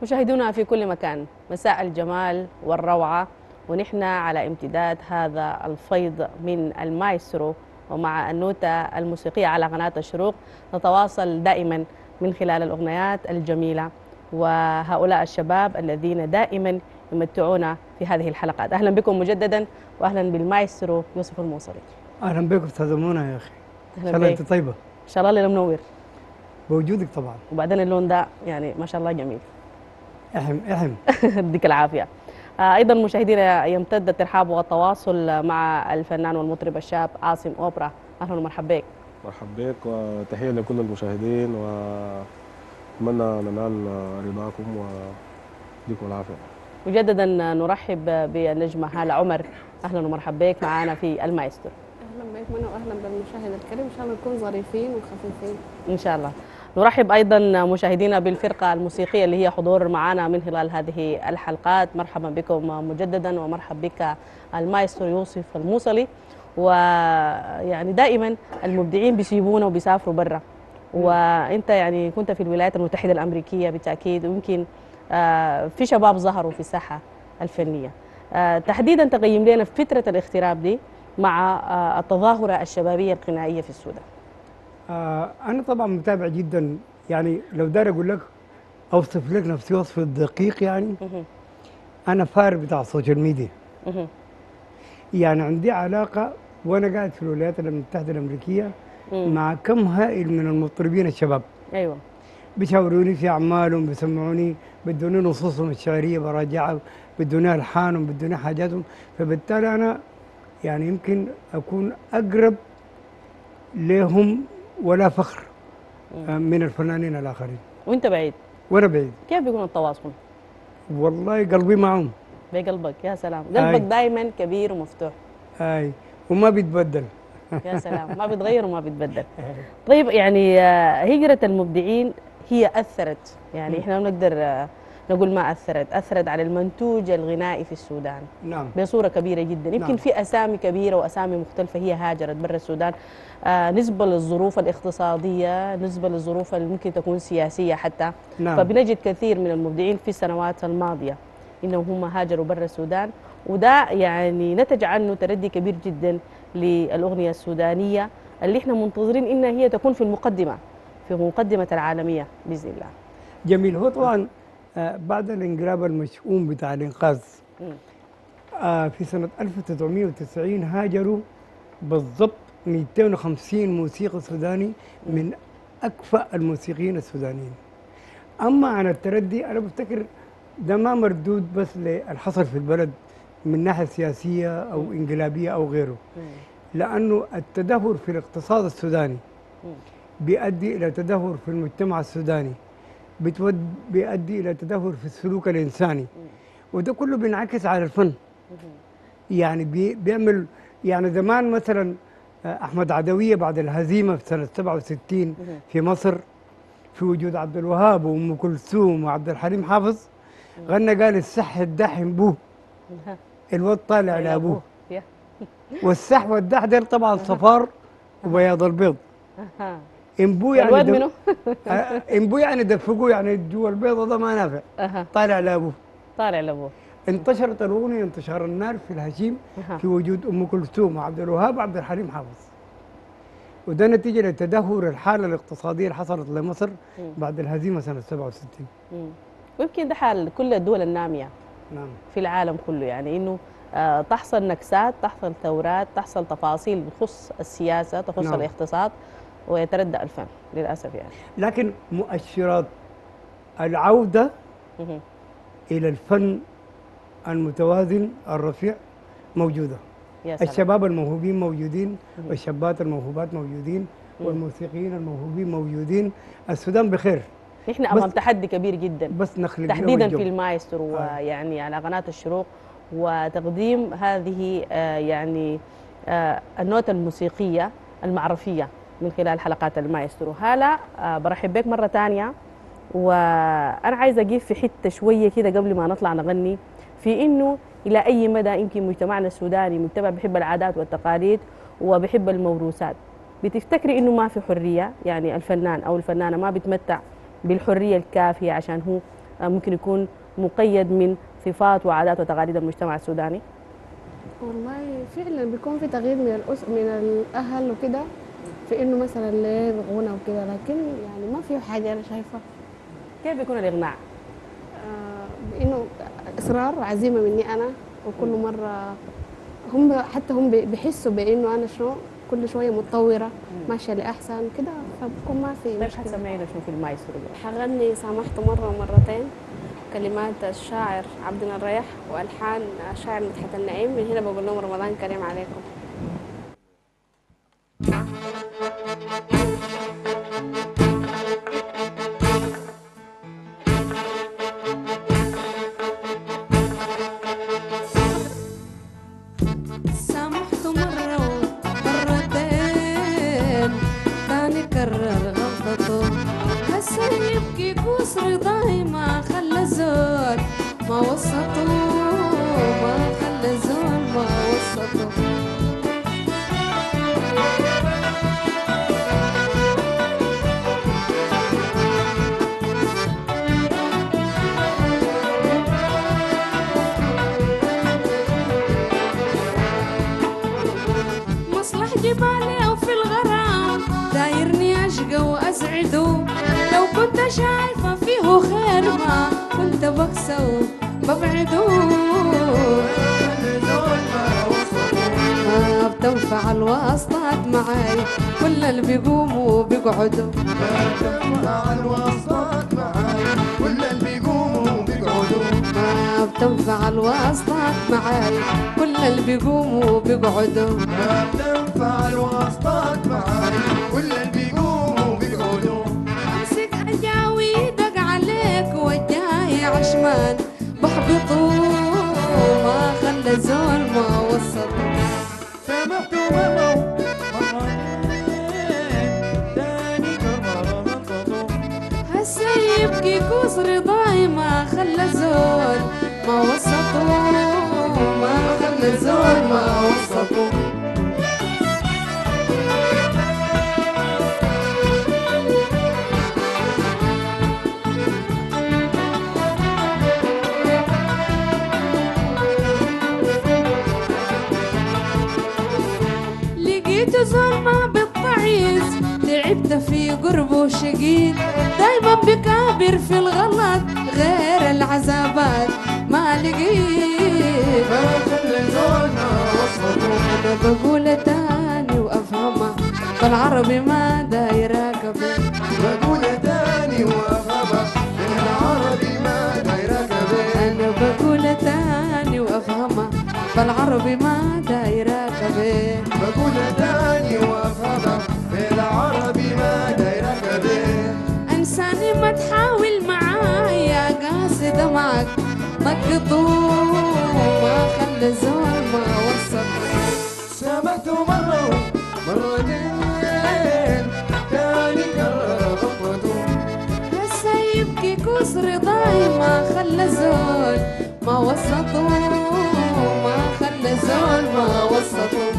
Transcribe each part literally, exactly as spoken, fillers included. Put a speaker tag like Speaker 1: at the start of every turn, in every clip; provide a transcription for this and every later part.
Speaker 1: مشاهدونا في كل مكان، مساء الجمال والروعة، ونحن على امتداد هذا الفيض من المايسترو ومع النوتة الموسيقية على قناة الشروق نتواصل دائما من خلال الأغنيات الجميلة وهؤلاء الشباب الذين دائما يمتعونا في هذه الحلقات. أهلا بكم مجددا وأهلا بالمايسترو يوسف الموصلي.
Speaker 2: اهلا بك استاذ منى يا اخي. ان شاء
Speaker 1: أهلا
Speaker 2: الله
Speaker 1: بك.
Speaker 2: انت طيبه.
Speaker 1: إن شاء الله الليلة منور،
Speaker 2: بوجودك طبعا.
Speaker 1: وبعدين اللون ده يعني ما شاء الله جميل.
Speaker 2: احم احم.
Speaker 1: يديك العافية. آه، أيضا مشاهدينا يمتد الترحاب والتواصل مع الفنان والمطرب الشاب عاصم أوبرا. أهلا ومرحبا بك.
Speaker 3: مرحبا بك وتحية لكل المشاهدين وأتمنى ننال رضاكم ويديكم العافية.
Speaker 1: مجددا نرحب بالنجمة هالة عمر. أهلا ومرحبا بك معنا في المايسترو.
Speaker 4: اهلا بك منى واهلا بالمشاهد الكريم، ان شاء الله نكون ظريفين وخفيفين
Speaker 1: إن شاء الله. نرحب أيضا مشاهدينا بالفرقة الموسيقية اللي هي حضور معنا من خلال هذه الحلقات. مرحبا بكم مجددا ومرحبا بك المايسترو يوسف الموصلي. ويعني دائما المبدعين بيسيبونا وبيسافروا برا، وانت يعني كنت في الولايات المتحدة الأمريكية بالتأكيد، ويمكن آه، في شباب ظهروا في الساحة الفنية. آه، تحديدا تقيم لنا فترة الاغتراب دي مع آه، التظاهرة الشبابية الغنائية في السودان.
Speaker 2: آه انا طبعا متابع جدا، يعني لو دار اقول لك اوصف لك نفسي وصف دقيق يعني
Speaker 1: مهم.
Speaker 2: انا فار بتاع السوشيال ميديا.
Speaker 1: مهم.
Speaker 2: يعني عندي علاقه وانا قاعد في الولايات المتحده الامريكيه
Speaker 1: مم.
Speaker 2: مع كم هائل من المطربين الشباب،
Speaker 1: ايوه.
Speaker 2: بيشاوروني في اعمالهم، بيسمعوني، بدوني نصوصهم الشعريه براجعها، بدوني الحانهم، بدوني حاجاتهم، فبالتالي انا يعني يمكن اكون اقرب لهم ولا فخر آه، من الفنانين الاخرين،
Speaker 1: وانت بعيد،
Speaker 2: وانا بعيد.
Speaker 1: كيف بيكون التواصل؟
Speaker 2: والله قلبي معهم.
Speaker 1: بقلبك يا سلام،
Speaker 2: أي.
Speaker 1: قلبك دائما كبير ومفتوح.
Speaker 2: اي وما بيتبدل.
Speaker 1: يا سلام، ما بيتغير وما بيتبدل. طيب يعني آه، هجرة المبدعين هي أثرت، يعني احنا ما بنقدر آه، نقول ما أثرت، أثرت على المنتوج الغنائي في السودان
Speaker 2: نعم.
Speaker 1: بصورة كبيرة جدا. يمكن
Speaker 2: نعم.
Speaker 1: في أسامي كبيرة وأسامي مختلفة هي هاجرت برا السودان آه، نسبة للظروف الاقتصادية، نسبة للظروف اللي ممكن تكون سياسية حتى.
Speaker 2: نعم.
Speaker 1: فبنجد كثير من المبدعين في السنوات الماضية إنهم هم هاجروا برا السودان، وده يعني نتج عنه تردي كبير جدا للأغنية السودانية اللي احنا منتظرين إنها هي تكون في المقدمة، في مقدمة العالمية بإذن الله.
Speaker 2: جميل. هو طبعا آه بعد الانقلاب المشؤوم بتاع الانقاذ
Speaker 1: مم.
Speaker 2: آه في سنه ألف وتسعمائة وتسعين هاجروا بالضبط مئتين وخمسين موسيقي سوداني من اكفأ الموسيقيين السودانيين. اما عن التردي انا بفتكر ده ما مردود بس للحصل في البلد من ناحيه سياسيه او انقلابيه او غيره،
Speaker 1: مم.
Speaker 2: لانه التدهور في الاقتصاد السوداني
Speaker 1: مم.
Speaker 2: بيؤدي الى تدهور في المجتمع السوداني، بتود بيؤدي الى تدهور في السلوك الانساني، وده كله بينعكس على الفن. يعني بي بيعمل يعني زمان مثلا آه، احمد عدويه بعد الهزيمه في سنه سبعة وستين في مصر في وجود عبد الوهاب وام كلثوم وعبد الحليم حافظ غنى قال السح الدحم بوه الواد طالع لابوه.
Speaker 1: يا.
Speaker 2: والسح والدح ديل طبعا صفار وبياض البيض.
Speaker 1: أها.
Speaker 2: انبو يعني
Speaker 1: والواد
Speaker 2: دف-
Speaker 1: منه؟
Speaker 2: آه، انبو يعني دفقوه، يعني جوا البيضه ده ما نافع،
Speaker 1: أها.
Speaker 2: طالع لابوه.
Speaker 1: طالع لابوه.
Speaker 2: انتشرت الاغنيه انتشار النار في الهشيم
Speaker 1: أها.
Speaker 2: في وجود ام كلثوم وعبد الوهاب وعبد الحليم حافظ، وده نتيجه لتدهور الحاله الاقتصاديه اللي حصلت لمصر بعد الهزيمه سنه سبعة وستين.
Speaker 1: مم. ويمكن ده حال كل الدول النامية
Speaker 2: نعم.
Speaker 1: في العالم كله، يعني انه آه، تحصل نكسات، تحصل ثورات، تحصل تفاصيل تخص السياسة، تخص
Speaker 2: نعم.
Speaker 1: الاقتصاد، ويتردى الفن للأسف يعني.
Speaker 2: لكن مؤشرات العوده
Speaker 1: مهم.
Speaker 2: الى الفن المتوازن الرفيع موجوده.
Speaker 1: يا سلام.
Speaker 2: الشباب الموهوبين موجودين، والشابات الموهوبات موجودين،
Speaker 1: مم.
Speaker 2: والموسيقيين الموهوبين موجودين. السودان بخير،
Speaker 1: نحن أمام
Speaker 2: بس-
Speaker 1: تحدي كبير جدا
Speaker 2: بس نخلق له
Speaker 1: تحديدا
Speaker 2: الجو.
Speaker 1: في المايسترو
Speaker 2: آه.
Speaker 1: ويعني على قناة الشروق، وتقديم هذه آه، يعني آه، النوتة الموسيقية المعرفية من خلال حلقات المايسترو. هلا آه، برحب بك مرة تانية، وأنا عايزة أجيب في حتة شوية كده قبل ما نطلع نغني، في إنه إلى أي مدى يمكن مجتمعنا السوداني مجتمع بيحب العادات والتقاليد وبيحب الموروثات. بتفتكري إنه ما في حرية، يعني الفنان أو الفنانة ما بيتمتع بالحرية الكافية عشان هو ممكن يكون مقيد من صفات وعادات وتقاليد المجتمع السوداني؟
Speaker 4: والله فعلا بيكون في تغيير من الأس من الأهل وكده، في إنه مثلا ليه الغنى وكده، لكن يعني ما في حاجة أنا شايفة.
Speaker 1: كيف بيكون الإقناع؟
Speaker 4: آه بإنه إصرار عزيمة مني أنا، وكل مرة هم حتى هم بيحسوا بإنه أنا شنو كل شوية متطورة ماشية لأحسن كده، فبكون ما في
Speaker 1: طيب
Speaker 4: مشكلة.
Speaker 1: حتسمعينا شنو في المايسترو؟
Speaker 4: حغني سامحت مرة ومرتين، كلمات الشاعر عبدنا الريح والحان الشاعر مدحت النعيم. من هنا بقول لهم رمضان كريم عليكم.
Speaker 5: سامحته مرة ومرتين، تاني كرر غلطته، هسه يبكي كوس رضاي ما خلى زول ما وسطه، ما خلى زول ما وسطه. مصلح جبالي أو في الغرام دايرني أشقى وأسعده، لو كنت شايفة فيه خير ما كنت بكسو ببعده. ما بتنفع الواسطات معاي، كل اللي بيقوموا بيقعدوا.
Speaker 6: ما بتنفع الواسطات معاي، كل اللي بيقوموا بيقعدوا.
Speaker 5: ما بتنفع الواسطات معاي، كل اللي بيقوموا بيقعدوا.
Speaker 6: ما بتنفع الواسطات معاي، كل اللي بيقوموا بيقعدوا.
Speaker 5: امسك اجاويدك عليك وجاي عشمان بحبطه، ما خلى زول ما وسطه.
Speaker 6: سامحته مرة مرتين، تاني كرر غلطته،
Speaker 5: هسه يبكي كوس رضاي ما خلى زول ما وسطه، ما خلى زول ما وسطه. لقيت زول ما بالطعيز، تعبت في قربه شقيت، دايما بكابر في الغلط غير العذابات ما لقيت.
Speaker 6: ما خلى زول ما وسطه.
Speaker 5: انا بقول تاني وافهمها بالعربي ما دايره قبل.
Speaker 6: بقول تاني وافهمها بالعربي ما دايره قبل.
Speaker 5: انا بقول تاني وافهمها بالعربي ما دايره قبل.
Speaker 6: بقول تاني وافهمها بالعربي ما دايره قبل.
Speaker 5: انساني ما تحاول معايا قاصد معك نقطه، ما خلى زول ما وسط.
Speaker 6: سامحته مرة مرتين، تاني كرر غلطته.
Speaker 5: هسه يبكي كوس رضاي ما خلى زول ما وسطه، ما خلى زول ما وسطه.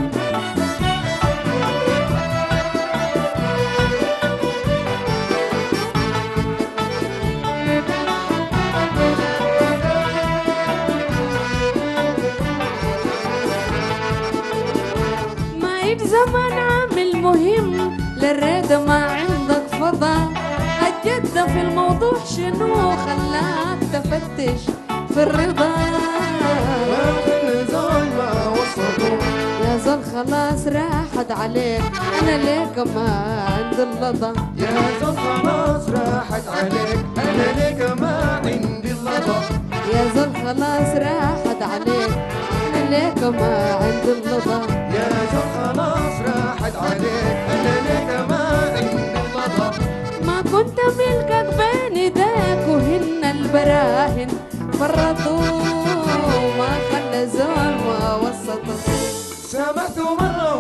Speaker 5: ما يجزمن عامل مهم للريدة ما عندك فضا، الجدة في الموضوع شنو خلاك تفتش في الرضا.
Speaker 6: ما خلى زول ما وسطه.
Speaker 5: يا زول خلاص راحت عليك، انا ليك ما عند اللضا.
Speaker 6: يا زول خلاص راحت عليك، انا ليك ما عندي اللضا.
Speaker 5: يا زول خلاص راحت عليك، انا ليك ما عند اللضا.
Speaker 6: يا زول خلاص راحت عليك، انا ليك ما عندي اللضا.
Speaker 5: ما كنت ملكك بين ايديك وهن البراهن فرطوا، ما خلى زول ما وسطه.
Speaker 6: سامحته مرة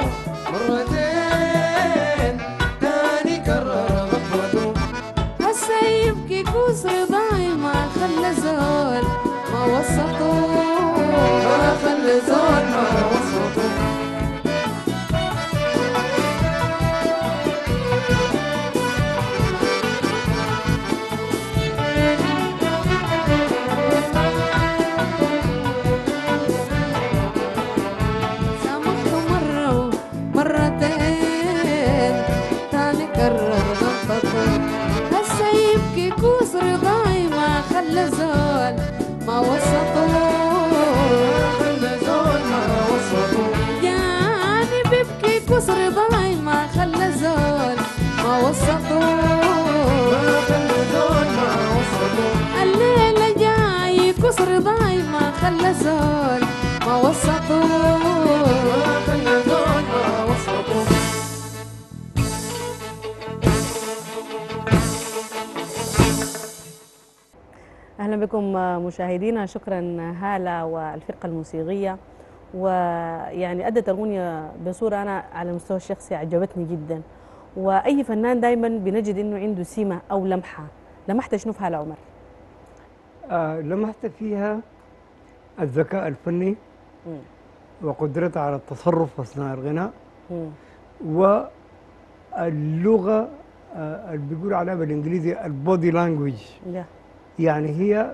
Speaker 6: مرتين، تاني كرر غلطته.
Speaker 5: هسه يبكي كوس رضاي ما خلى زول ما وسطه،
Speaker 6: ما خلى زول ما وسطه.
Speaker 5: رضاي ما خلى زول ما وسطوا
Speaker 6: ما خلى زول ما وسطوا
Speaker 5: الليلة جاي كسر ضاي ما خلى زول ما وسطوا
Speaker 6: ما خلى زول ما وسطوا.
Speaker 1: أهلا بكم مشاهدينا. شكرا هالة والفرقة الموسيقية، ويعني أدت الأغنية بصورة أنا على المستوى الشخصي عجبتني جدا. وأي فنان دايما بنجد إنه عنده سمة أو لمحة. لمحت شنو في هالة عمر؟
Speaker 2: آه لمحت فيها الذكاء الفني
Speaker 1: مم.
Speaker 2: وقدرتها على التصرف أثناء الغناء،
Speaker 1: مم.
Speaker 2: واللغة آه اللي بيقول عليها بالإنجليزي البودي لانجويج،
Speaker 1: ده.
Speaker 2: يعني هي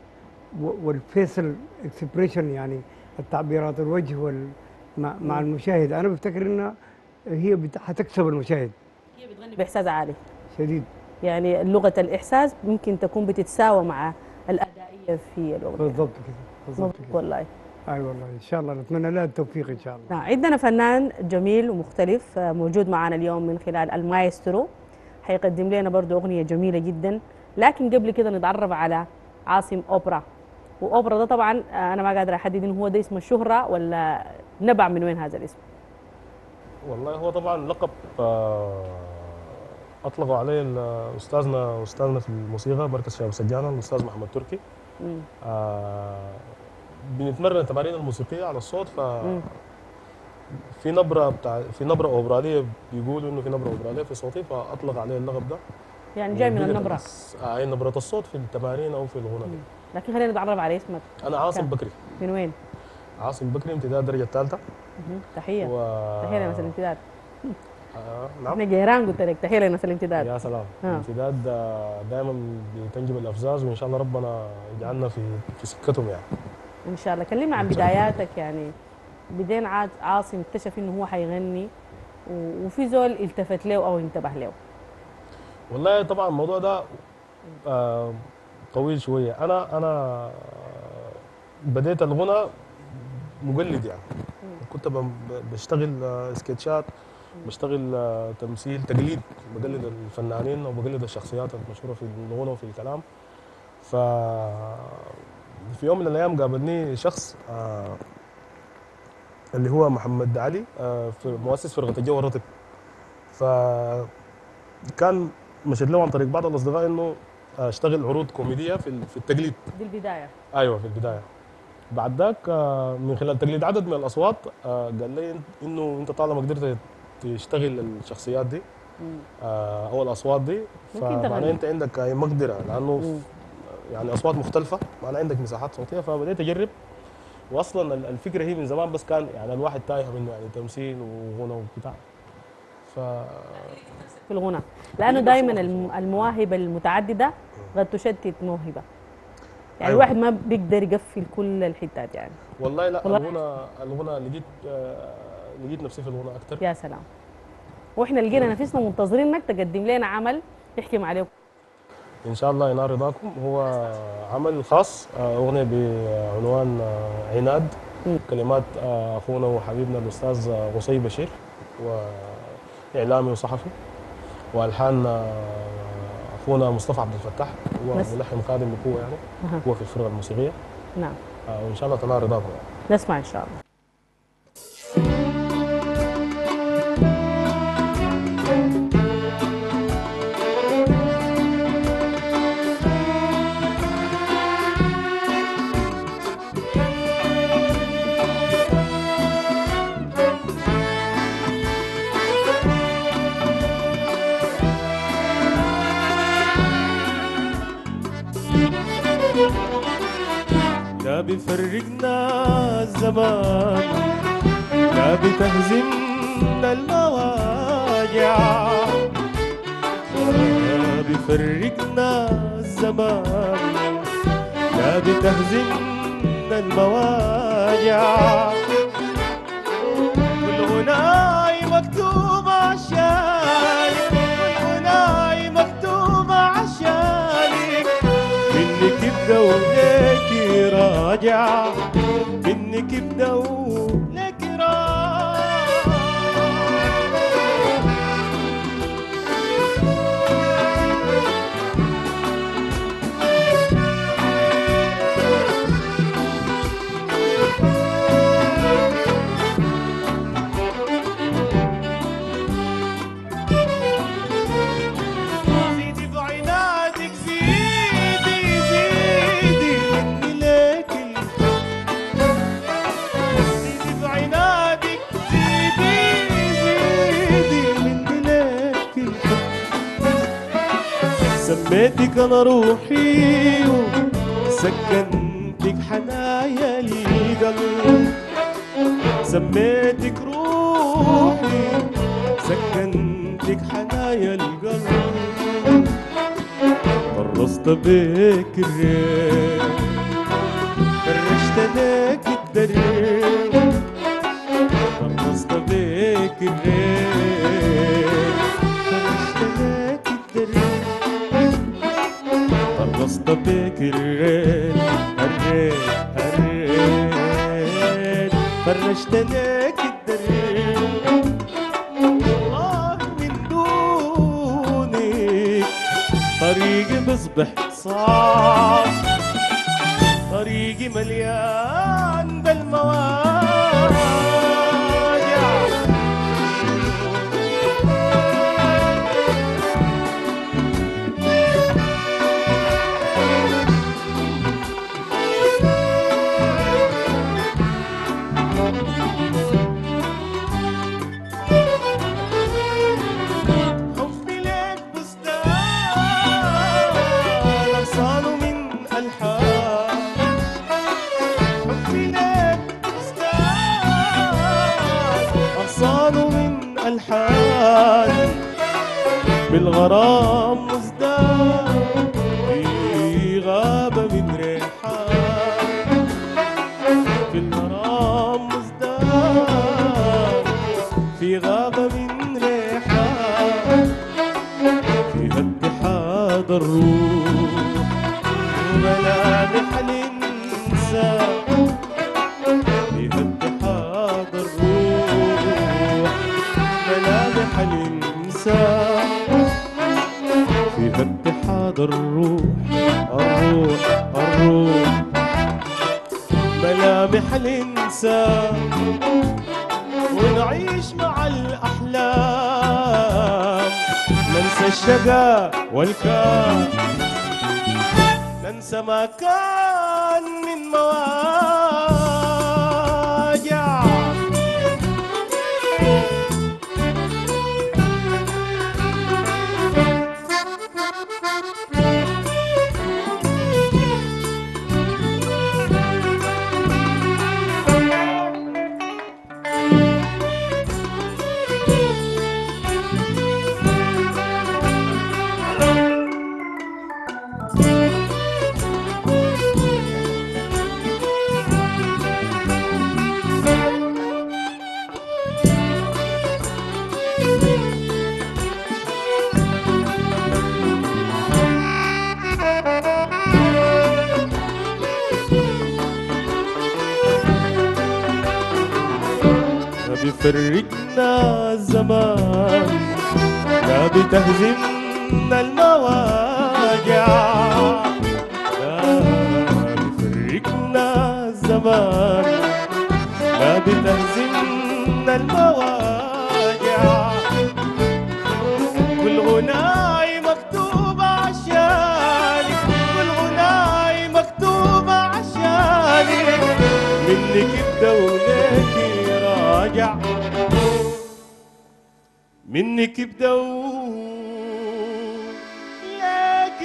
Speaker 2: والفيسل اكسبريشن، يعني التعبيرات الوجه وال مع, مع المشاهد. أنا بفتكر إنها هي بت- حتكسب المشاهد
Speaker 1: هي بتغني بإحساس عالي،
Speaker 2: شديد.
Speaker 1: يعني لغة الإحساس ممكن تكون بتتساوى مع الأدائية في الأغنية.
Speaker 2: بالضبط كده، بالضبط
Speaker 1: مظبوط
Speaker 2: كده.
Speaker 1: والله.
Speaker 2: أي والله، إن شاء الله نتمنى لها التوفيق إن شاء الله.
Speaker 1: نعم، عندنا فنان جميل ومختلف آه، موجود معنا اليوم من خلال المايسترو، حيقدم لنا برضو أغنية جميلة جدا. لكن قبل كده نتعرف على عاصم أوبرا. وأوبرا ده طبعا آه، أنا ما قادرة أحدد إن هو ده اسم الشهرة ولا نبع من وين هذا الاسم.
Speaker 3: والله هو طبعا لقب آه، اطلقوا عليه ال- استاذنا استاذنا في الموسيقى مركز شباب سجانه الاستاذ محمد تركي.
Speaker 1: مم.
Speaker 3: آه بنتمرن التمارين الموسيقيه على الصوت، ف
Speaker 1: مم.
Speaker 3: في نبره بتاع في نبره اوبراليه، بيقولوا انه في نبره اوبراليه في صوتي، فاطلق عليه اللقب ده.
Speaker 1: يعني جاي من
Speaker 3: وبقت
Speaker 1: النبرة.
Speaker 3: الناس- آه هي نبره الصوت في التمارين او في الغنى دي.
Speaker 1: لكن خلينا نتعرف على اسمك.
Speaker 3: انا عاصم
Speaker 1: كان.
Speaker 3: بكري.
Speaker 1: من وين؟
Speaker 3: عاصم بكري، امتداد الدرجه الثالثه.
Speaker 1: مهم. تحية.
Speaker 3: و...
Speaker 1: تحية لناس الامتداد.
Speaker 3: آه نعم.
Speaker 1: احنا جيران قلت لك. تحية لناس الامتداد.
Speaker 3: يا سلام.
Speaker 1: آه.
Speaker 3: الامتداد دائما بتنجب الافزاز، وان شاء الله ربنا يجعلنا في في سكتهم يعني.
Speaker 1: ان شاء الله. كلمنا عن بداياتك، يعني بدين عاد عاصم اكتشف انه هو حيغني و- وفي زول التفت له او انتبه له.
Speaker 3: والله طبعا الموضوع ده آه طويل شويه. انا انا بديت الغنى مقلد يعني. كنت ب- بشتغل آه، سكتشات، بشتغل آه، تمثيل تقليد، بقلد الفنانين وبقلد الشخصيات المشهوره في الغنى وفي الكلام. ف في يوم من الايام قابلني شخص آه اللي هو محمد علي، آه في مؤسس فرقه الجو الرطب. فكان مشيت له عن طريق بعض الاصدقاء انه اشتغل عروض كوميديه في في التقليد.
Speaker 1: دي البدايه.
Speaker 3: ايوه في البدايه. بعد ذاك آه، من خلال تقليد عدد من الاصوات آه، قال لي انه انت طالما قدرت تشتغل الشخصيات دي
Speaker 1: مم.
Speaker 3: آه، او الاصوات دي،
Speaker 1: ممكن
Speaker 3: فمعناه
Speaker 1: تغني.
Speaker 3: انت عندك هاي مقدره، لانه
Speaker 1: مم.
Speaker 3: يعني اصوات مختلفه، معناه عندك مساحات صوتيه. فبديت اجرب، واصلا ال- الفكره هي من زمان، بس كان يعني الواحد تايه منه، يعني تمثيل وغنى وبتاع. ف
Speaker 1: في الغنى، لانه دائما الم- المواهب المتعدده قد تشتت موهبه. يعني
Speaker 3: أيوة.
Speaker 1: الواحد ما بيقدر يقفل كل الحتات يعني.
Speaker 3: والله لا،
Speaker 1: والله.
Speaker 3: الغنى الغنى لقيت آه، لقيت نفسي في الغنى اكثر.
Speaker 1: يا سلام. واحنا لقينا نفسنا منتظرينك تقدم لنا عمل تحكي عليه.
Speaker 3: ان شاء الله ينال رضاكم. هو عمل خاص، آه، اغنيه بعنوان آه، عناد.
Speaker 1: مم.
Speaker 3: كلمات آه، اخونا وحبيبنا الاستاذ آه، قصي بشير، واعلامي وصحفي، والحان آه، اخونا مصطفى عبد الفتاح، هو
Speaker 1: بس.
Speaker 3: ملحن قادم بقوه يعني.
Speaker 1: أها.
Speaker 3: هو في الفرقه الموسيقيه.
Speaker 1: نعم،
Speaker 3: آه، وان شاء الله تنال رضاكم يعني.
Speaker 1: نسمع ان شاء الله.
Speaker 3: لا بيفرقنا الزمان، لا بتهزمنا المواجع، لا بيفرقنا الزمان، لا بتهزمنا المواجع. كل غناي مكتوب عشانك، كل غناي مكتوب عشانك، منك ابدا وليك راجع، منك ابدا وليك راجع.
Speaker 7: سيدي من ليك الحب سميتك انا روحي وسكنتك حنايا القلب سميتك روحي سكنتك حنايا القلب طرست بيك الريح فرشت لك الدرب طرست بيك الريح فرشت لك الدرب طرست بيك الريح الريح الريح فرشت لك الدرب آه من دونك طريقي بصبح صعب طريقي مليان بالمواجع حبي لك بستان أغصانه من ألحان حبي لك بستان أغصانه من ألحان بالغرام مزدان في غابة من ريحان في الغرام مزدان في غابة من ريحان فيها اتحاد الروح وملامح الإنسان فيها اتحاد الروح ملامح الإنسان فيها اتحاد الروح الروح الروح ملامح الإنسان ونعيش مع الأحلام ننسى الشقاء والكام ننسى ما كان من مواجع ما بيفرقنا الزمان لا بتهزمنا المواجع لا بيفرقنا الزمان لا بتهزمنا المواجع كل غناي مكتوبة عشانك كل غناي مكتوبة عشانك منك بدولك راجع منك بدولك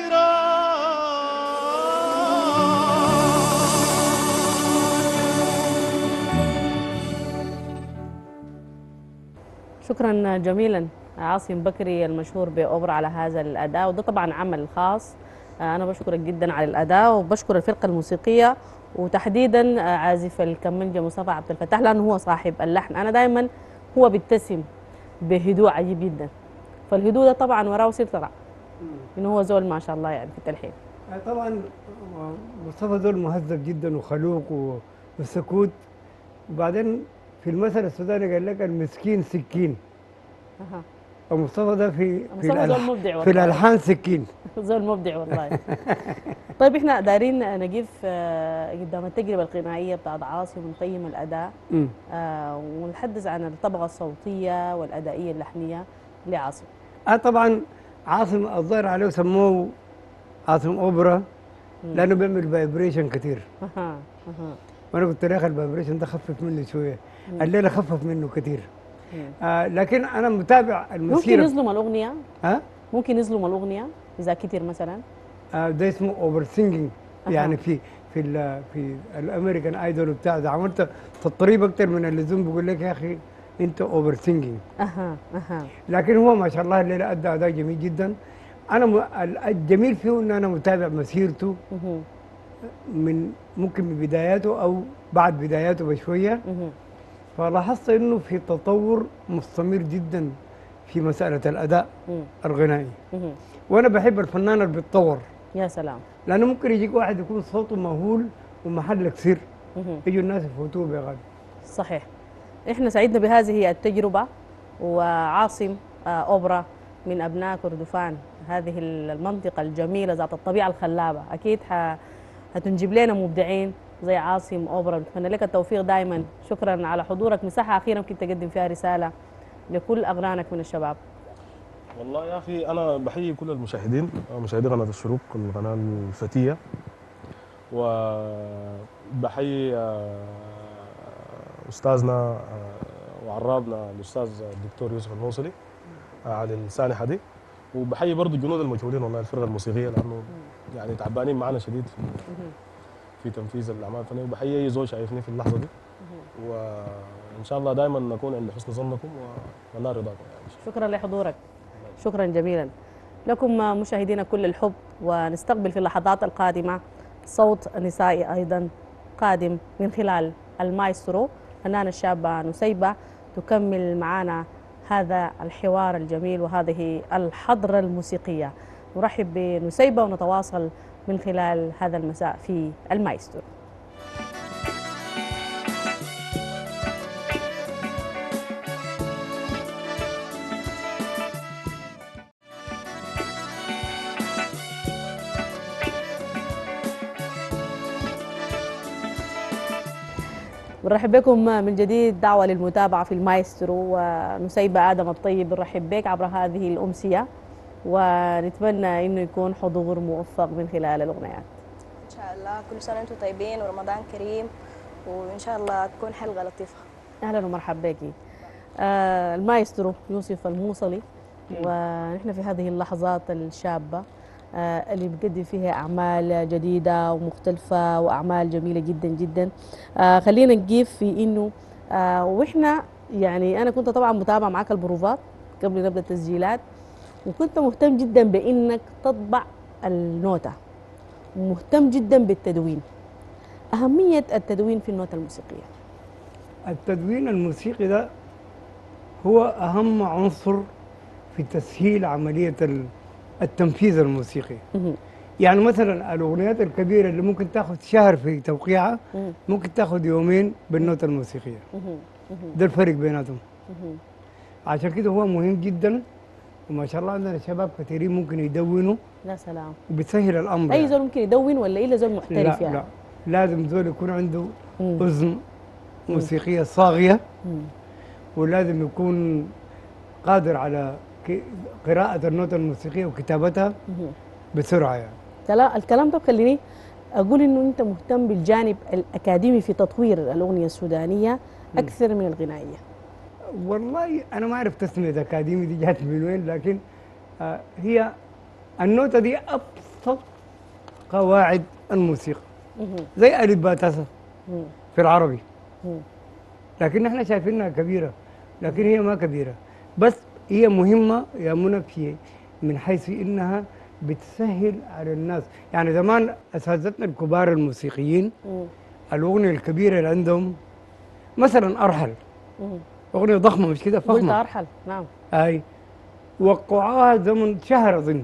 Speaker 1: شكرا جميلا عاصم بكري المشهور بأوبرا على هذا الأداء، وده طبعا عمل خاص. أنا بشكرك جدا على الأداء وبشكر الفرقة الموسيقية وتحديدا عازف الكمنجة مصطفى عبد الفتاح لأنه هو صاحب اللحن. أنا دائما هو بيتسم بهدوء عجيب جدا، فالهدوء ده طبعا وراه سلطة إنه هو زول ما شاء الله يعني في التلحين.
Speaker 2: طبعا مصطفى زول مهذب جدا وخلوق و- وسكوت. وبعدين في المثل السوداني قال لك المسكين سكين،
Speaker 1: أها.
Speaker 2: ومصطفى ده في في,
Speaker 1: مصطفى زول
Speaker 2: الألح
Speaker 1: مبدع
Speaker 2: في
Speaker 1: والله.
Speaker 2: الالحان سكين.
Speaker 1: زول مبدع والله. طيب احنا دايرين نقف آه، قدام التجربة الغنائية بتاعت عاصم ونقيم الأداء
Speaker 2: مم.
Speaker 1: آه، ونتحدث عن الطبقة الصوتية والأدائية اللحنية لعاصم.
Speaker 2: اه طبعا عاصم الظاهر عليه سموه عاصم اوبرا لانه بيعمل فايبريشن كثير.
Speaker 1: أها أها.
Speaker 2: وانا قلت له يا اخي الفايبريشن ده خفف منه شويه، الليله خفف منه كثير. آه لكن انا متابع
Speaker 1: ممكن
Speaker 2: المسيره.
Speaker 1: يظلم الاغنيه،
Speaker 2: ها
Speaker 1: ممكن يظلم الاغنيه اذا كتير مثلا.
Speaker 2: آه ده اسمه اوفر سينجينج.
Speaker 1: أها.
Speaker 2: يعني في في ال في الامريكان ايدول بتاع ده عملت تطريب اكتر من اللزوم، بيقول لك يا اخي انت اوفر سينجينج.
Speaker 1: اها اها
Speaker 2: لكن هو ما شاء الله الليله ادى اداء جميل جدا. انا م... الجميل فيه ان انا متابع مسيرته
Speaker 1: مهم.
Speaker 2: من ممكن من بداياته او بعد بداياته بشويه،
Speaker 1: مهم.
Speaker 2: فلاحظت انه في تطور مستمر جدا في مساله الاداء
Speaker 1: مم.
Speaker 2: الغنائي.
Speaker 1: مهم.
Speaker 2: وانا بحب الفنان اللي بيتطور،
Speaker 1: يا سلام.
Speaker 2: لانه ممكن يجيك واحد يكون صوته مهول ومحلك سر،
Speaker 1: مهم.
Speaker 2: يجوا الناس يفوتوه بغالي.
Speaker 1: صحيح. احنا سعدنا بهذه التجربه، وعاصم آه، اوبرا من ابناء كردفان، هذه المنطقه الجميله ذات الطبيعه الخلابه، اكيد ح... هتنجب لنا مبدعين زي عاصم اوبرا. بتمنى لك التوفيق دائما. شكرا على حضورك. مساحه اخيره ممكن تقدم فيها رساله لكل اغرانك من الشباب.
Speaker 3: والله يا اخي انا بحيي كل المشاهدين، مشاهدي قناه الشروق، القناه الفتيه، وبحيي آه، استاذنا آه، وعرابنا الاستاذ الدكتور يوسف الموصلي آه، على السانحه دي، وبحيي برضه الجنود المجهولين والله الفرقه الموسيقيه، لانه يعني تعبانين معنا شديد في في تنفيذ الاعمال الفنيه، وبحيي اي زول شايفني في اللحظه دي، وان شاء الله دائما نكون عند حسن ظنكم ونال رضاكم يعني.
Speaker 1: شكرا لحضورك. شكرا جميلا لكم مشاهدينا كل الحب، ونستقبل في اللحظات القادمة صوت نسائي أيضا قادم من خلال المايسترو فنانة الشابة نسيبة، تكمل معنا هذا الحوار الجميل وهذه الحضرة الموسيقية. نرحب بنسيبة ونتواصل من خلال هذا المساء في المايسترو. بنرحب بكم من جديد، دعوة للمتابعة في المايسترو، ونسيبة آدم الطيب بنرحب بك عبر هذه الأمسية، ونتمنى إنه يكون حضور موفق من خلال الأغنيات.
Speaker 8: إن شاء الله كل سنة وأنتم طيبين ورمضان كريم، وإن شاء الله تكون حلقة لطيفة.
Speaker 1: أهلا ومرحبا بك. آه المايسترو يوسف الموصلي، ونحن في هذه اللحظات الشابة آه اللي بقدم فيها أعمال جديدة ومختلفة وأعمال جميلة جدا جدا. آه خلينا نجيب في إنه آه وإحنا يعني أنا كنت طبعا متابعة معك البروفات قبل نبدأ التسجيلات، وكنت مهتم جدا بإنك تطبع النوتة، ومهتم جدا بالتدوين. أهمية التدوين في النوتة الموسيقية.
Speaker 2: التدوين الموسيقي ده هو أهم عنصر في تسهيل عملية التنفيذ الموسيقي. يعني مثلا الأغنيات الكبيرة اللي ممكن تاخذ شهر في توقيعها ممكن تاخذ يومين بالنوتة الموسيقية. ده الفرق بيناتهم. عشان كده هو مهم جدا، وما شاء الله عندنا شباب كثيرين ممكن يدونوا.
Speaker 1: يا سلام.
Speaker 2: وبتسهل الأمر.
Speaker 1: أي
Speaker 2: يعني.
Speaker 1: زول ممكن يدون ولا إلا زول محترف؟
Speaker 2: لا
Speaker 1: يعني
Speaker 2: لا لازم زول يكون عنده أذن موسيقية صاغية، ولازم يكون قادر على قراءة النوتة الموسيقية وكتابتها بسرعة. يعني
Speaker 1: الكلام ده بخليني أقول إنه أنت مهتم بالجانب الأكاديمي في تطوير الأغنية السودانية أكثر من الغنائية.
Speaker 2: والله أنا ما أعرف تسمية أكاديمي دي جات من وين، لكن آه هي النوتة دي أبسط قواعد الموسيقى، زي ألف باء تاء في العربي، لكن احنا شايفينها كبيرة، لكن هي ما كبيرة، بس هي مهمة يا منى في من حيث إنها بتسهل على الناس. يعني زمان أساتذتنا الكبار الموسيقيين الأغنية الكبيرة اللي عندهم مثلا أرحل، أغنية ضخمة مش كده فخمة،
Speaker 1: قلت أرحل نعم،
Speaker 2: أي وقعوها زمن شهر أظن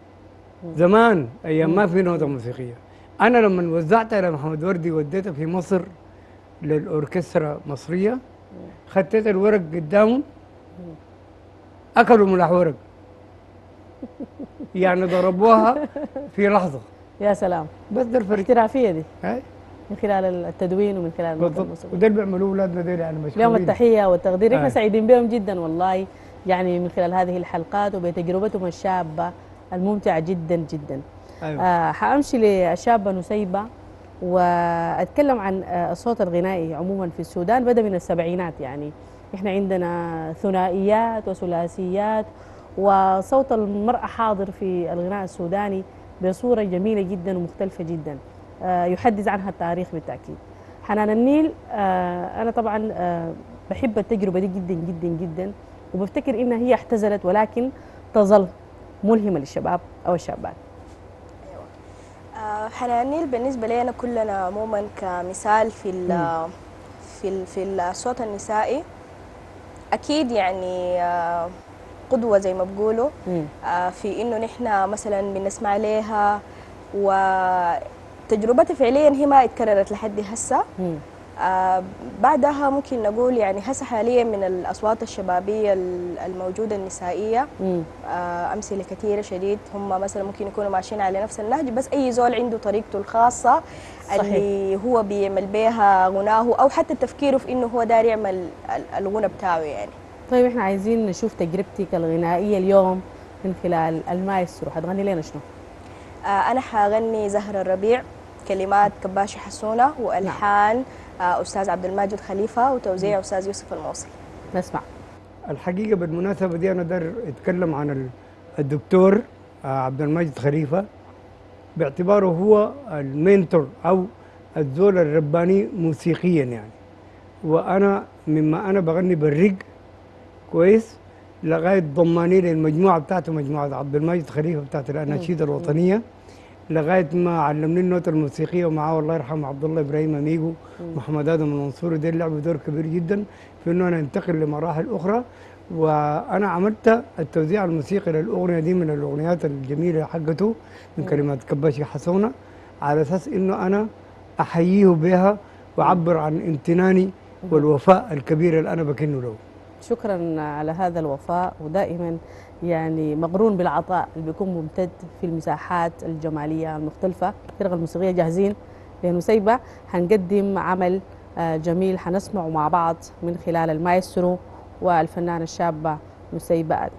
Speaker 2: زمان أيام ما في نوتة موسيقية. أنا لما وزعتها لمحمد وردي وديتها في مصر للأوركسترا مصرية، خدت الورق قدامهم أكلوا ملح ورق يعني ضربوها في لحظة.
Speaker 1: يا سلام.
Speaker 2: بس ده الفرق،
Speaker 1: احترافية دي
Speaker 2: هاي
Speaker 1: من خلال التدوين ومن خلال النوتة الموسيقية.
Speaker 2: وده اللي بيعملوه أولادنا ديل يعني مشكورين.
Speaker 1: لهم التحية والتقدير، احنا
Speaker 2: آه.
Speaker 1: سعيدين بهم جدا والله، يعني من خلال هذه الحلقات وبتجربتهم الشابة الممتعة جدا جدا.
Speaker 2: أيوة.
Speaker 1: آه حأمشي للشابة نسيبة وأتكلم عن آه الصوت الغنائي عموما في السودان. بدأ من السبعينات، يعني إحنا عندنا ثنائيات وثلاثيات، وصوت المرأة حاضر في الغناء السوداني بصورة جميلة جدا ومختلفة جدا آه، يحدث عنها التاريخ بالتأكيد. حنان النيل آه، أنا طبعا آه، بحب التجربة دي جدا جدا جدا، وبفتكر إنها هي اعتزلت ولكن تظل ملهمة للشباب أو الشابات.
Speaker 8: آه، حنان النيل بالنسبة لنا كلنا عموما كمثال في ال في ال في الصوت النسائي، أكيد يعني آه، قدوة زي ما بقولوا آه، في إنه نحن مثلا بنسمع لها، وتجربتها فعليا هي ما اتكررت لحد هسه. آه بعدها ممكن نقول يعني هسه حاليا من الأصوات الشبابية الموجودة النسائية آه أمثلة كثيرة شديد، هم مثلا ممكن يكونوا ماشيين على نفس النهج، بس أي زول عنده طريقته الخاصة صحيح. اللي هو بيعمل بها غناه، أو حتى تفكيره في إنه هو داير يعمل الغنى بتاعه يعني.
Speaker 1: طيب إحنا عايزين نشوف تجربتك الغنائية اليوم من خلال المايسترو، حتغني لنا شنو؟
Speaker 8: آه أنا حغني زهر الربيع، كلمات كباشة حسونة والحان نعم. آه استاذ عبد الماجد خليفه وتوزيع م. استاذ يوسف الموصلي.
Speaker 1: نسمع.
Speaker 2: الحقيقه بالمناسبه دي انا داير اتكلم عن الدكتور عبد الماجد خليفه باعتباره هو المينتور او الزول الرباني موسيقيا يعني، وانا مما انا بغني بالرق كويس لغايه ضماني للمجموعه بتاعته، مجموعه عبد الماجد خليفه بتاعت الاناشيد الوطنيه، لغايه ما علمني النوتة الموسيقيه، ومعاه الله يرحمه عبد الله ابراهيم اميجو محمد ادم المنصوري، دي لعبوا دور كبير جدا في انه انا انتقل لمراحل اخرى. وانا عملت التوزيع الموسيقي للاغنيه دي من الاغنيات الجميله حقته من كلمات كباشي حسونه، على اساس انه انا احييه بها واعبر عن امتناني والوفاء الكبير اللي انا بكنه له.
Speaker 1: شكرا على هذا الوفاء، ودائما يعني مقرون بالعطاء اللي بيكون ممتد في المساحات الجمالية المختلفة. الفرقة الموسيقية جاهزين لنسيبة، هنقدم عمل جميل حنسمعه مع بعض من خلال المايسترو والفنانة الشابة نسيبة آدم.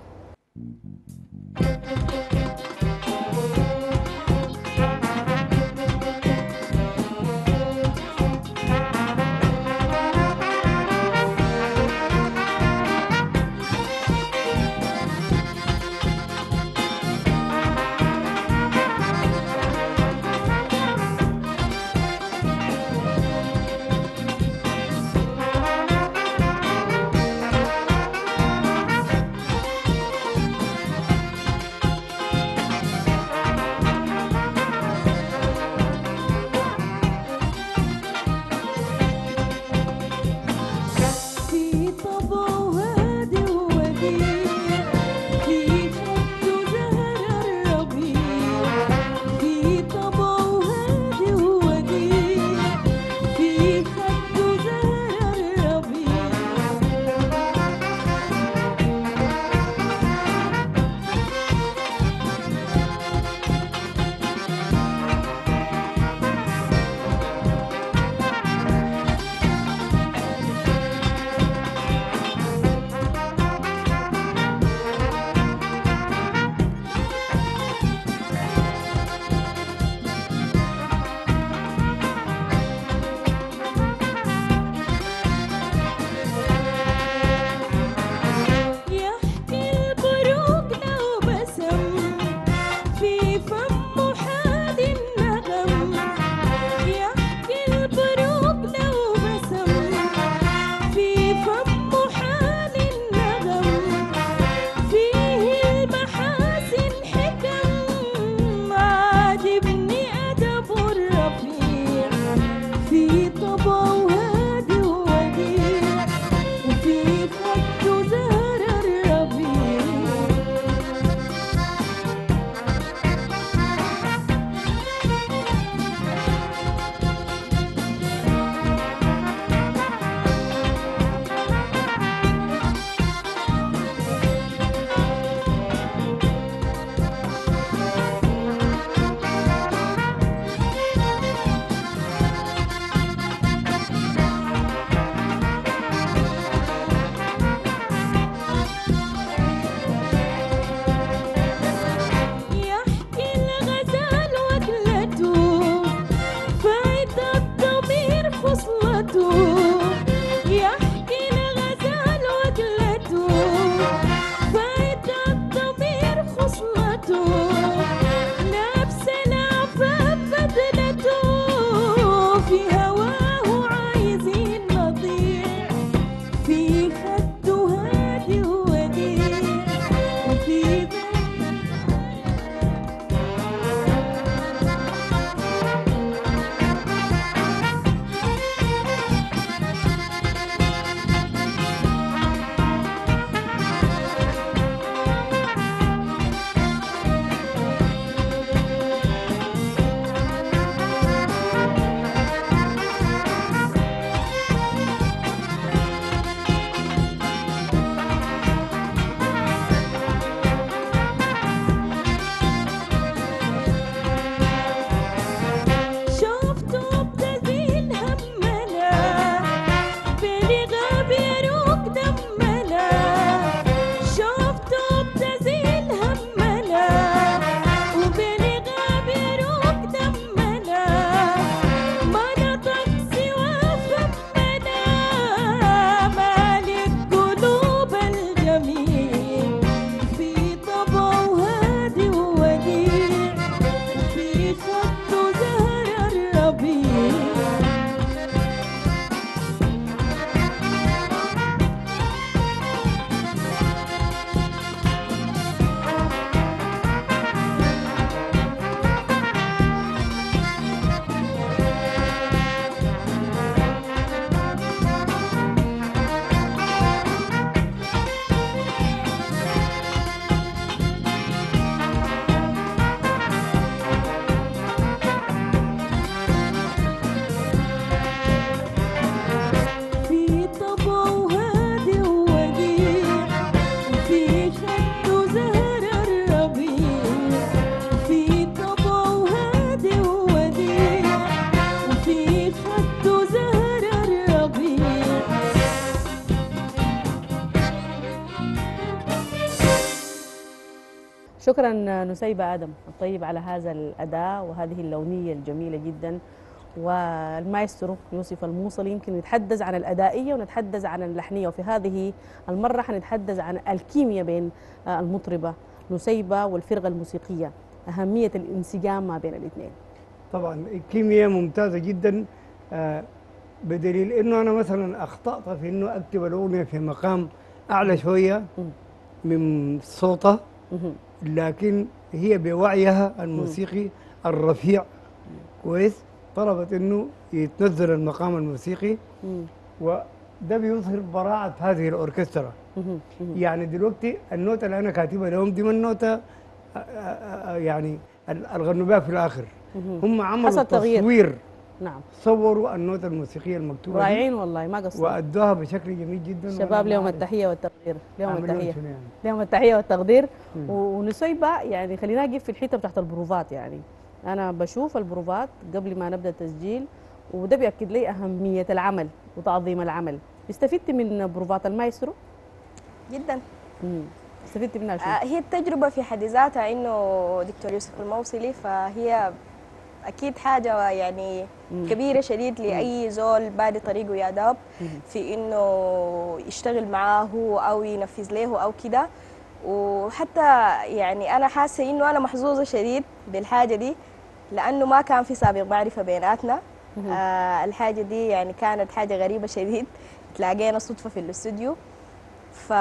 Speaker 1: شكرا نسيبة آدم الطيب على هذا الأداء وهذه اللونية الجميلة جدا. والمايسترو يوسف الموصلي يمكن نتحدث عن الأدائية ونتحدث عن اللحنية، وفي هذه المرة حنتحدث عن الكيمياء بين المطربة نسيبة والفرقة الموسيقية، أهمية الانسجام ما بين الاثنين.
Speaker 2: طبعا الكيمياء ممتازة جدا، آه، بدليل انه انا مثلا اخطأت في انه اكتب الاغنية في مقام اعلى شوية من صوتها، لكن هي بوعيها الموسيقي الرفيع كويس طلبت انه يتنزل المقام الموسيقي، وده بيظهر براعة هذه الاوركسترا. يعني دلوقتي النوتة اللي انا كاتبها لهم دي من نوتة يعني الغنوا بها في الاخر، هم عملوا تصوير،
Speaker 1: نعم
Speaker 2: صوروا النوتة الموسيقية المكتوبة
Speaker 1: رائعين والله ما قصروا
Speaker 2: وأدوها بشكل جميل جدا.
Speaker 1: شباب لهم التحية والتقدير، لهم التحية
Speaker 2: يعني.
Speaker 1: لهم التحية والتقدير. ونسيبة يعني خلينا نقف في الحتة بتاعت البروفات. يعني أنا بشوف البروفات قبل ما نبدأ التسجيل، وده بيأكد لي أهمية العمل وتعظيم العمل. استفدت من بروفات المايسترو؟
Speaker 8: جدا.
Speaker 1: امم استفدت منها شو؟
Speaker 8: آه هي التجربة في حد ذاتها إنه دكتور يوسف الموصلي، فهي أكيد حاجة يعني مم. كبيرة شديد لأي زول بادي طريقه يا داب في إنه يشتغل معاه أو ينفذ له أو كده. وحتى يعني أنا حاسة إنه أنا محظوظة شديد بالحاجة دي، لأنه ما كان في سابق معرفة بيناتنا. آه الحاجة دي يعني كانت حاجة غريبة شديد، تلاقينا صدفة في الاستوديو. ف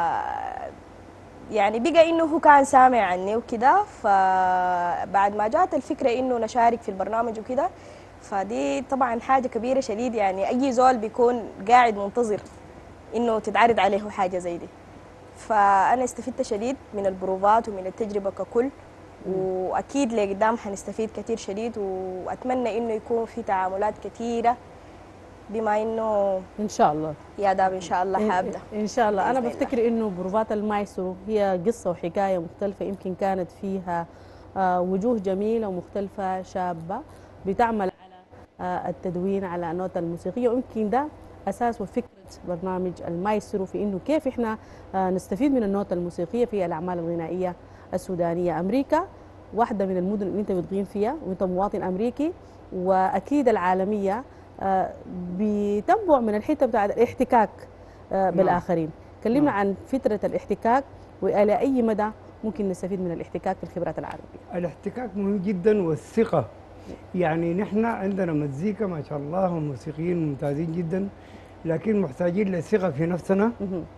Speaker 8: يعني بقى انه هو كان سامع عني وكده، فبعد ما جات الفكره انه نشارك في البرنامج وكده، فدي طبعا حاجه كبيره شديد. يعني اي زول بيكون قاعد منتظر انه تتعرض عليه حاجه زي دي. فانا استفدت شديد من البروفات ومن التجربه ككل، واكيد لقدام حنستفيد كثير شديد، واتمنى انه يكون في تعاملات كثيره بما انه
Speaker 1: ان شاء الله
Speaker 8: يا داب ان شاء الله حابده
Speaker 1: ان شاء الله. انا بفتكر انه بروفات المايسترو هي قصه وحكايه مختلفه، يمكن كانت فيها وجوه جميله ومختلفه شابه بتعمل على التدوين على النوتة الموسيقيه، ويمكن ده اساس وفكره برنامج المايسترو في انه كيف احنا نستفيد من النوتة الموسيقيه في الاعمال الغنائيه السودانيه. امريكا واحده من المدن اللي انت بتقيم فيها وانت مواطن امريكي، واكيد العالميه بتنبع من الحته بتاعت الاحتكاك بالاخرين. كلمنا عن فتره الاحتكاك والى اي مدى ممكن نستفيد من الاحتكاك في الخبرات العربيه.
Speaker 2: الاحتكاك مهم جدا والثقه. يعني نحن عندنا مزيكا ما شاء الله وموسيقيين ممتازين جدا، لكن محتاجين للثقه في نفسنا.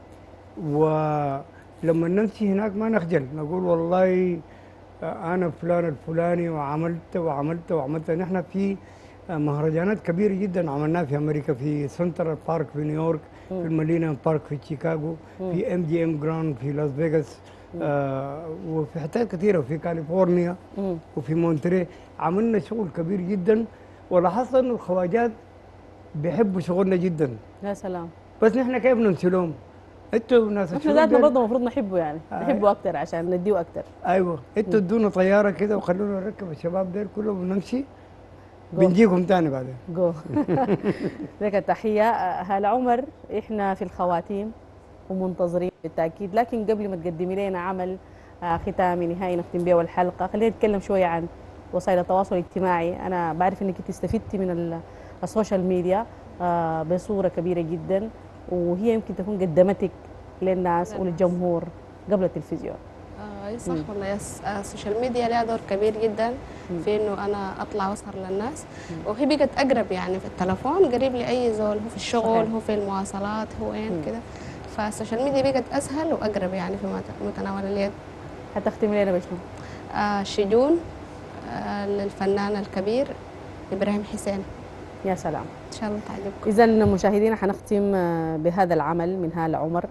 Speaker 2: ولما نمشي هناك ما نخجل نقول والله انا فلان الفلاني وعملت وعملت وعملت. نحن في مهرجانات كبيرة جدا عملناها في أمريكا، في سنترال بارك في نيويورك، في المالينا بارك في شيكاغو، في ام جي ام جراوند في لاس فيغاس، آه وفي حتات كثيرة، وفي كاليفورنيا وفي مونتري. عملنا شغل كبير جدا، ولاحظت انه الخواجات بيحبوا شغلنا جدا.
Speaker 1: يا سلام.
Speaker 2: بس نحن كيف نمثلهم؟ انتوا ناس
Speaker 1: احنا ذاتنا برضه المفروض نحبه، يعني نحبه اكثر عشان نديه اكثر.
Speaker 2: ايوه انتوا ادونا طياره كده وخلونا نركب الشباب ديل كلهم ونمشي، بنجيكم تاني بعدين.
Speaker 1: جو لك التحيه. هلا عمر، احنا في الخواتيم ومنتظرين بالتاكيد، لكن قبل ما تقدمي لنا عمل ختامي نهائي نختم به الحلقه، خلينا نتكلم شويه عن وسائل التواصل الاجتماعي. انا بعرف انك استفدتي من السوشيال ميديا بصوره كبيره جدا، وهي يمكن تكون قدمتك للناس وللجمهور قبل التلفزيون.
Speaker 4: آه صح والله. يس السوشيال ميديا لها دور كبير جدا في انه انا اطلع واظهر للناس، وهي بقت اقرب يعني في التلفون قريب لاي زول، هو في الشغل صحيح. هو في المواصلات، هو وين كده. فالسوشيال ميديا بقت اسهل واقرب يعني في متناول اليد.
Speaker 1: حتختمي لنا بشنو؟
Speaker 4: آه شجون آه للفنان الكبير ابراهيم حسين.
Speaker 1: يا سلام،
Speaker 4: ان شاء الله تعجبكم.
Speaker 1: اذا مشاهدينا حنختم بهذا العمل من هالة عمر،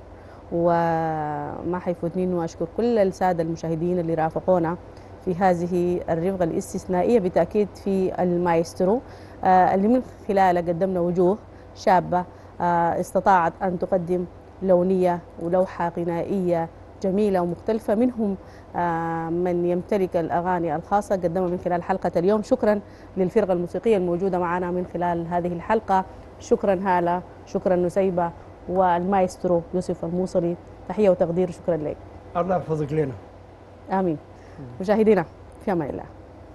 Speaker 1: وما حيفوتني انه اشكر كل الساده المشاهدين اللي رافقونا في هذه الرفقه الاستثنائيه بالتاكيد في المايسترو، آه اللي من خلاله قدمنا وجوه شابه آه استطاعت ان تقدم لونيه ولوحه غنائيه جميله ومختلفه، منهم آه من يمتلك الاغاني الخاصه قدمها من خلال حلقه اليوم. شكرا للفرقه الموسيقيه الموجوده معنا من خلال هذه الحلقه. شكرا هالة، شكرا نسيبة، والمايسترو يوسف الموصلي. تحيه وتقدير، شكرا لك.
Speaker 2: الله يحفظك لنا.
Speaker 1: امين. مشاهدينا في امان الله.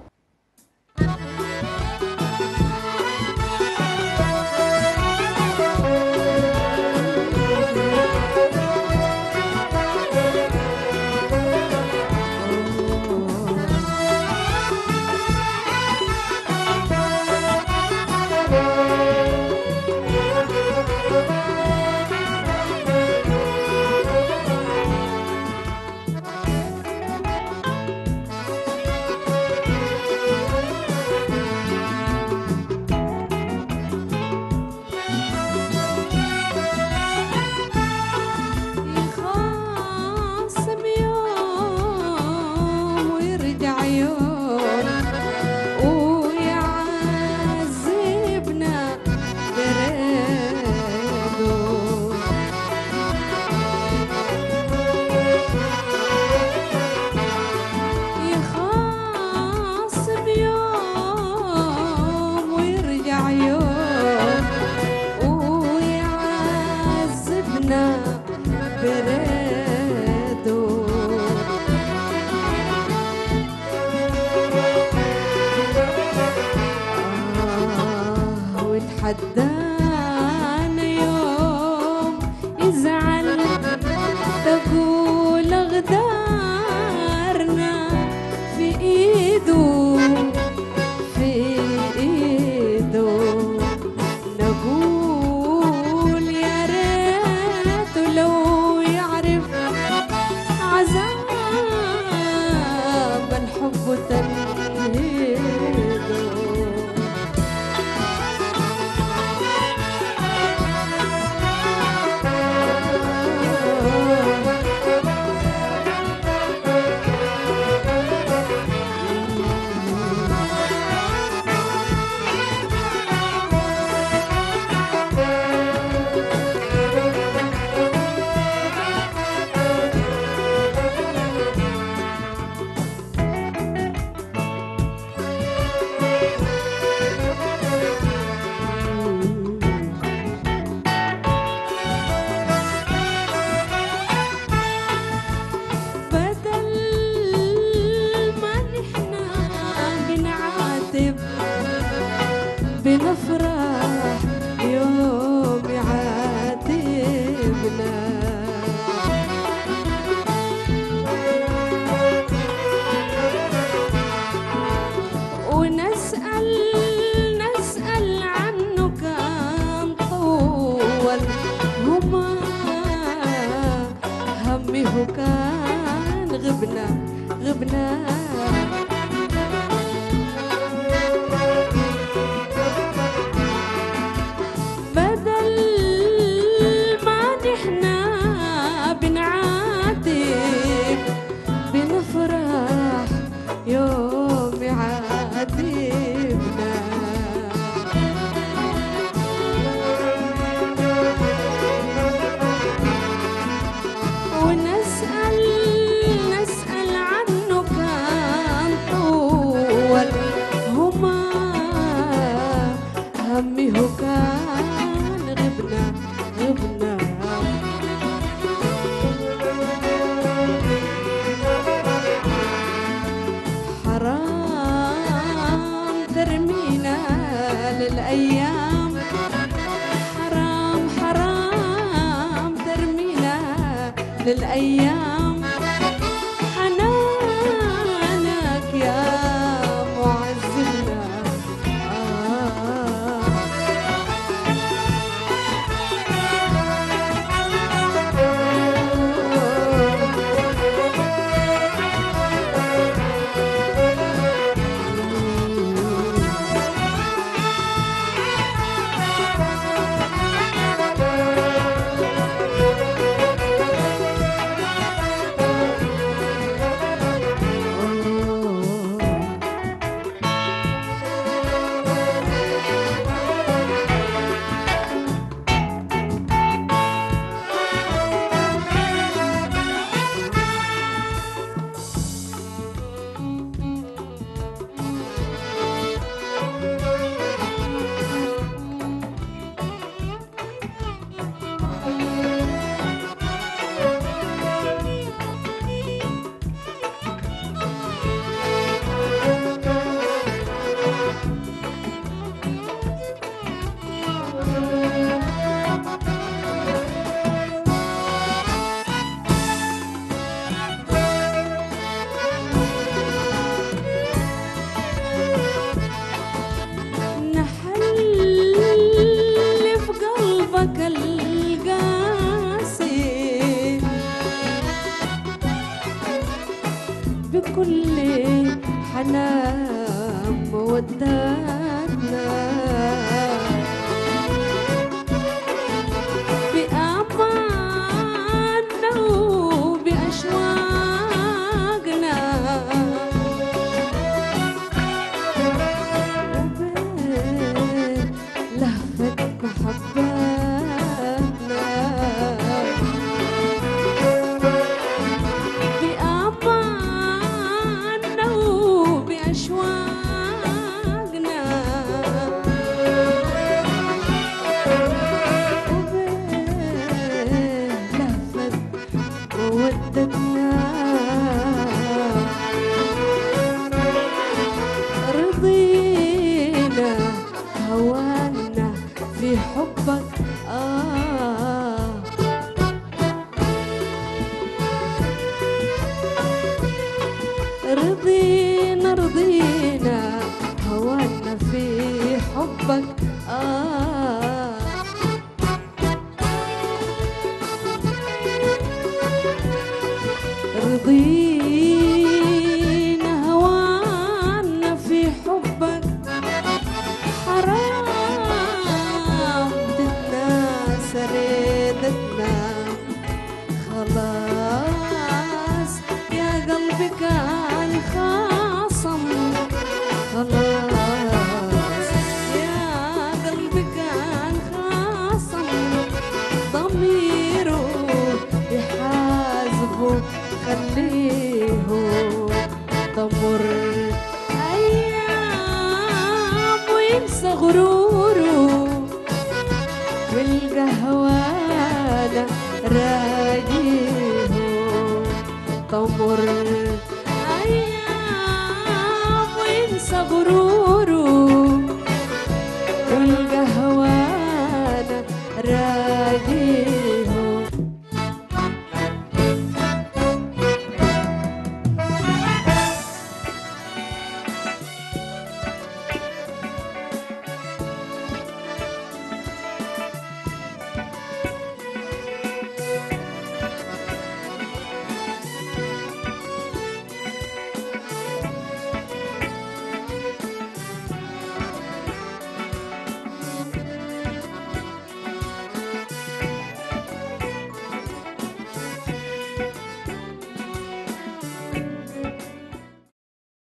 Speaker 5: حدانا يوم يزعل تقول اغدارنا في ايده في ايده نقول يا ريت لو يعرف عذاب الحب تنهيده. بنفرح يوم يعاتبنا ونسأل نسأل عنه كان طول هما همه كان غبنا غبنا يوم يعاتبنا ونسأل نسأل عنه كان طول هما همه كان غبنا غبنا ترمينا للأيام حرام حرام ترمينا للأيام حنانك يا معزنا آه بكل حنان مودتنا بأماننا وبأشواقنا وبين لهفة محبتنا بأماننا وبأشواقنا وبين لهفة مودتنا رضينا هوانا في حبك آه رضينا رضينا هوانا في حبك آه رضينا هوانا في حبك حرام بدتنا سريدتنا خلاص يا قلبي كان خاصم خلاص يا قلبي كان خاصم ضميره يحاسبه خليه تمر أيام وينسى غروره والقهوة رايق